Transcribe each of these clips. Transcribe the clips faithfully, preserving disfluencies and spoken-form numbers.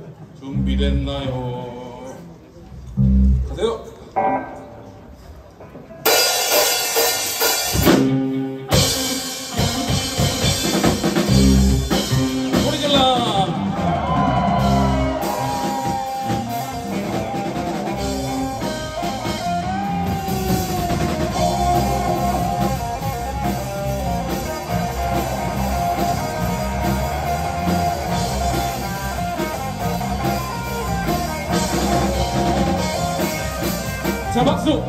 준비됐나요? 가세요. 소리 질러. 자, 박수!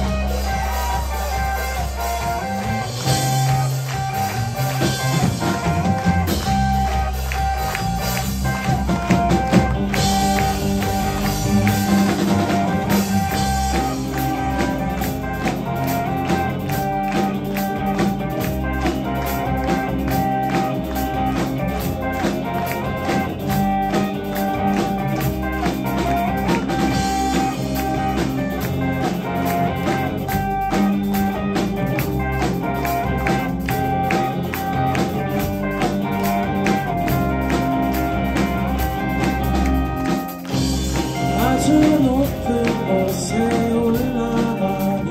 아주 높은 곳에 올라가는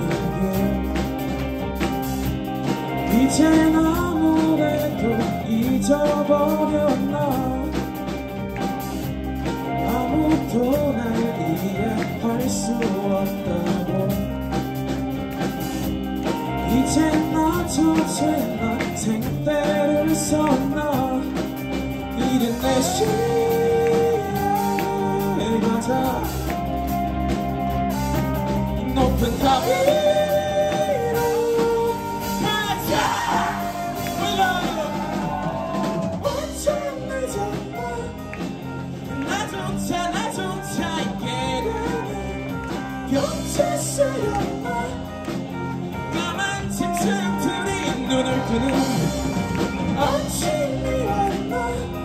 길 이젠 아무래도 잊어버렸나 아무도 날 이해할 수 없다고 이젠 나조차나 생때를 썼나 이른 내 시간을 가자 높은 탑 위로 가자 어쩜 늦었나 나조차 나조차 이게는 곁에 쓰였나 까만 침샘들이 눈을 뜨는 아침이 왔나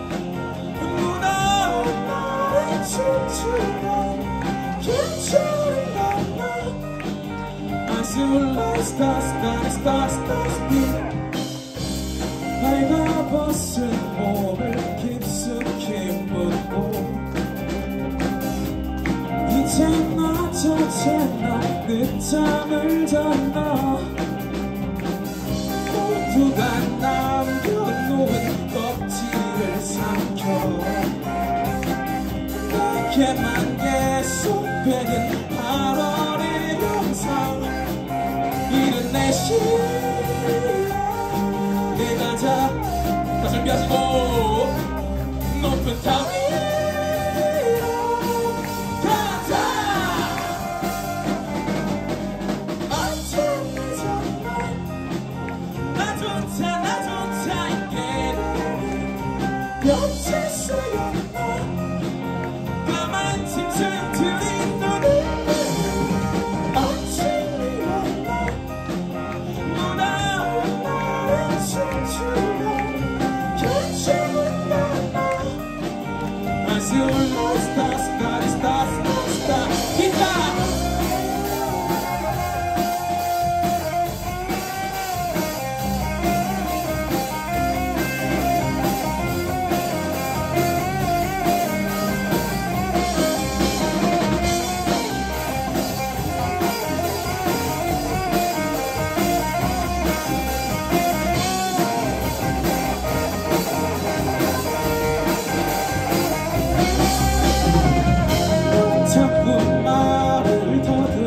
무더운 날에 춤추던 괜찮은가 I see light stars, stars, stars, stars beat 밝아벗은 몸을 깊숙이 묻고 이젠 나조차나 늦잠을 잤나 모두 다 남겨놓은 껍질을 삼켜 내게만 계속되는 팔월의 영상 이른 내 시간에 가자 다 준비하시고 높은 탑 위로 가자 어쩜 늦었나 나조차 나조차 이게는 곁에 쓰였나 까만 침샘들이 눈을 아침이 왔나 무더운 날에 춤추던 괜찮은가 I see all those stars, stars, stars, stars 기타 자꾸 말을 더듬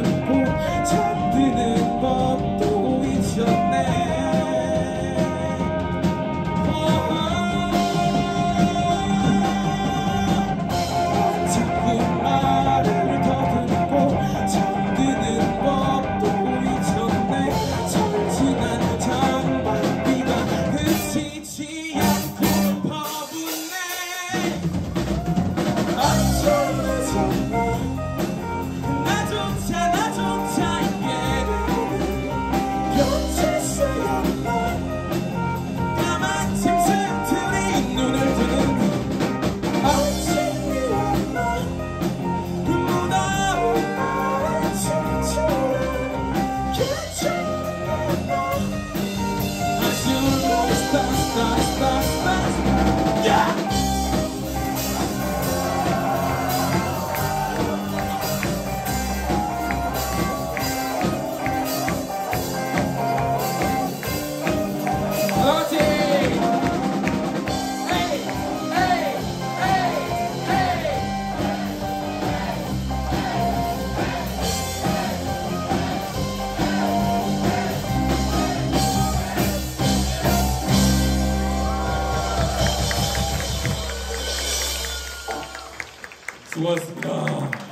수고하셨습니다.